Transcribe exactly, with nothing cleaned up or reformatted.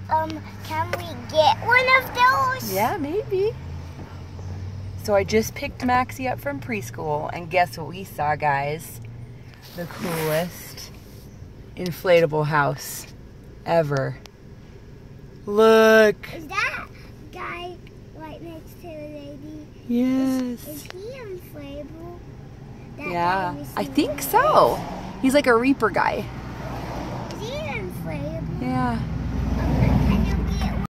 Um, can we get one of those? Yeah, maybe. So I just picked Maxie up from preschool, and guess what we saw, guys? The coolest inflatable house ever. Look. Is that guy right next to the lady? Yes. Is, is he inflatable? That Yeah, guy we I see think in so. He's like a reaper guy.